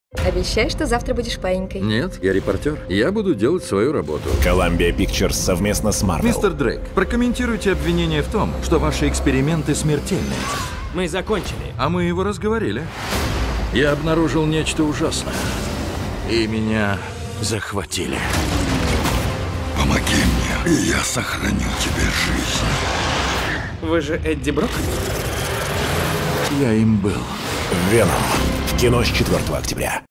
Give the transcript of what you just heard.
Обещай, что завтра будешь паинькой. Нет, я репортер. Я буду делать свою работу. Columbia Pictures совместно с Marvel. Мистер Дрейк, прокомментируйте обвинение в том, что ваши эксперименты смертельны. Мы закончили. А мы его разговорили. Я обнаружил нечто ужасное. И меня захватили. Помоги мне, и я сохраню тебе жизнь. Вы же Эдди Брок? Я им был. Веном. В кино с 4 октября.